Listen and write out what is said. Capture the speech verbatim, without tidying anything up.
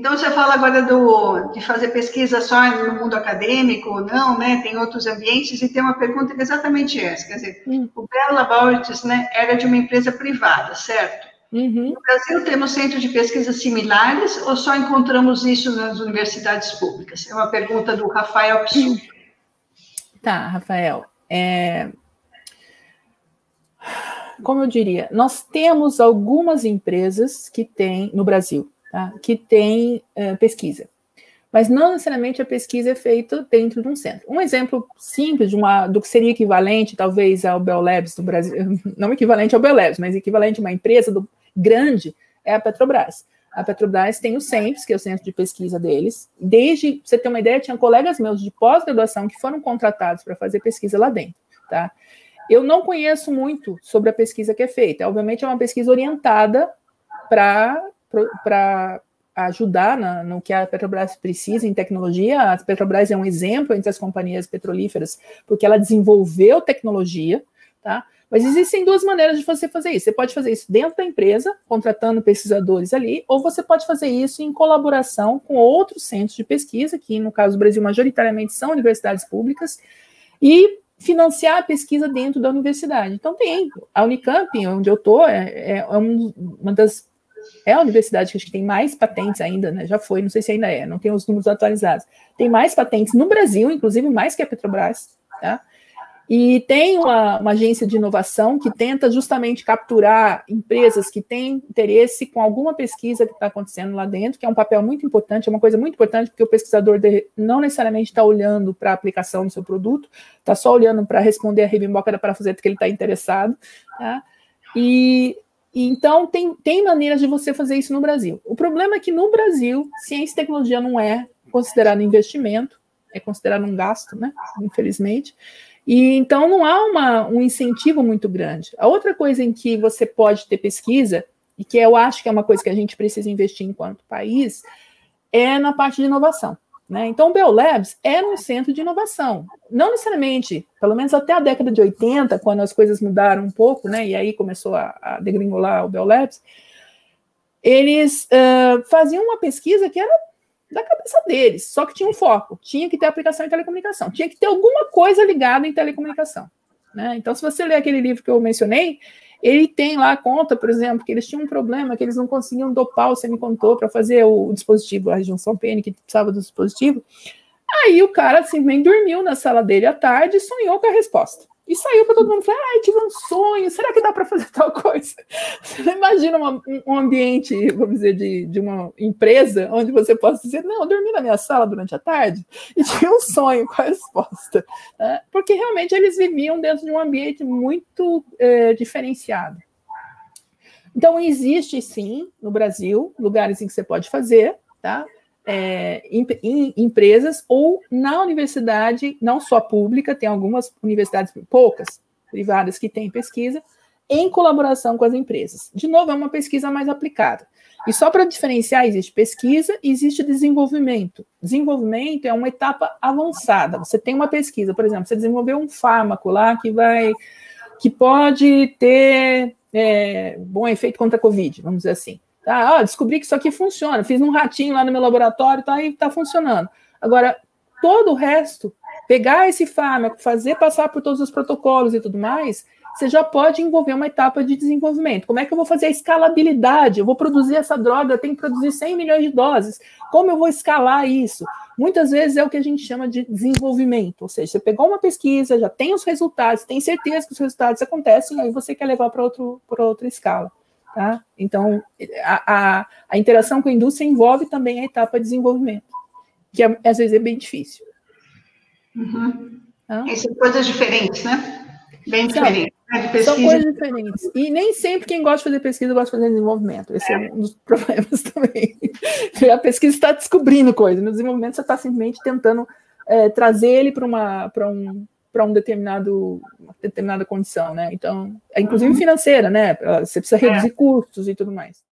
Então, você fala agora do, de fazer pesquisa só no mundo acadêmico ou não, né? Tem outros ambientes, e tem uma pergunta que é exatamente essa. Quer dizer, hum. o Bell Laboratories, né, era de uma empresa privada, certo? Uhum. No Brasil, temos centros de pesquisa similares ou só encontramos isso nas universidades públicas? É uma pergunta do Rafael Psu. Tá, Rafael. É... Como eu diria, nós temos algumas empresas que têm, no Brasil, tá, que têm é, pesquisa, mas não necessariamente a pesquisa é feita dentro de um centro. Um exemplo simples de uma, do que seria equivalente, talvez, ao Bell Labs do Brasil, não equivalente ao Bell Labs, mas equivalente a uma empresa do, grande, é a Petrobras. A Petrobras tem o CENPES, que é o centro de pesquisa deles. Desde, pra você ter uma ideia, tinha colegas meus de pós-graduação que foram contratados para fazer pesquisa lá dentro, tá? Eu não conheço muito sobre a pesquisa que é feita. Obviamente, é uma pesquisa orientada para ajudar na, no que a Petrobras precisa em tecnologia. A Petrobras é um exemplo entre as companhias petrolíferas, porque ela desenvolveu tecnologia, tá? Mas existem duas maneiras de você fazer isso. Você pode fazer isso dentro da empresa, contratando pesquisadores ali, ou você pode fazer isso em colaboração com outros centros de pesquisa, que no caso do Brasil, majoritariamente são universidades públicas, e financiar a pesquisa dentro da universidade. Então tem, a Unicamp, onde eu estou, é, é uma das... É a universidade que acho que tem mais patentes ainda, né? Já foi, não sei se ainda é, não tem os números atualizados. Tem mais patentes no Brasil, inclusive mais que a Petrobras, tá? E tem uma, uma agência de inovação que tenta justamente capturar empresas que têm interesse com alguma pesquisa que está acontecendo lá dentro, que é um papel muito importante, é uma coisa muito importante, porque o pesquisador de, não necessariamente está olhando para a aplicação do seu produto, está só olhando para responder a ribimboca da parafuseta que ele está interessado, tá? E, e então tem, tem maneiras de você fazer isso no Brasil. O problema é que no Brasil, ciência e tecnologia não é considerado investimento, é considerado um gasto, né? Infelizmente. E então não há uma, um incentivo muito grande. A outra coisa em que você pode ter pesquisa, e que eu acho que é uma coisa que a gente precisa investir enquanto país, é na parte de inovação, né? Então o Bell Labs era um centro de inovação. Não necessariamente, pelo menos até a década de oitenta, quando as coisas mudaram um pouco, né? E aí começou a, a degringolar o Bell Labs, eles uh, faziam uma pesquisa que era da cabeça deles, só que tinha um foco, tinha que ter aplicação em telecomunicação, tinha que ter alguma coisa ligada em telecomunicação, né? Então, se você ler aquele livro que eu mencionei, ele tem lá, conta, por exemplo, que eles tinham um problema, que eles não conseguiam dopar o semicondutor para fazer o dispositivo, a junção P N, que precisava do dispositivo. Aí o cara simplesmente dormiu na sala dele à tarde e sonhou com a resposta. E saiu para todo mundo, falou, ai, tive um sonho, será que dá para fazer tal coisa? Você não imagina uma, um ambiente, vamos dizer, de, de uma empresa, onde você possa dizer, não, eu dormi na minha sala durante a tarde e tinha um sonho com a resposta. Né? Porque realmente eles viviam dentro de um ambiente muito é, diferenciado. Então, existe sim, no Brasil, lugares em que você pode fazer, tá? É, em, em empresas ou na universidade, não só pública, tem algumas universidades, poucas, privadas, que têm pesquisa, em colaboração com as empresas. De novo, é uma pesquisa mais aplicada. E só para diferenciar, existe pesquisa e existe desenvolvimento. Desenvolvimento é uma etapa avançada. Você tem uma pesquisa, por exemplo, você desenvolveu um fármaco lá que vai, que pode ter é, bom efeito contra a Covid, vamos dizer assim. Tá, ó, descobri que isso aqui funciona, fiz um ratinho lá no meu laboratório, tá, e tá funcionando. Agora, todo o resto, pegar esse fármaco, fazer passar por todos os protocolos e tudo mais, você já pode envolver uma etapa de desenvolvimento. Como é que eu vou fazer a escalabilidade? Eu vou produzir essa droga, eu tenho que produzir cem milhões de doses. Como eu vou escalar isso? Muitas vezes é o que a gente chama de desenvolvimento, ou seja, você pegou uma pesquisa, já tem os resultados, tem certeza que os resultados acontecem, aí você quer levar para outro, para outra escala. Tá? Então, a, a, a interação com a indústria envolve também a etapa de desenvolvimento, que é, às vezes é bem difícil. Uhum. Tá? E são coisas diferentes, né? Bem são, diferentes. Né? São coisas diferentes. E nem sempre quem gosta de fazer pesquisa gosta de fazer desenvolvimento. Esse é um dos problemas também. A pesquisa está descobrindo coisas, no desenvolvimento você está simplesmente tentando é, trazer ele para uma, para um para um determinado, uma determinada condição, né? Então, é inclusive financeira, né? Você precisa reduzir custos e tudo mais.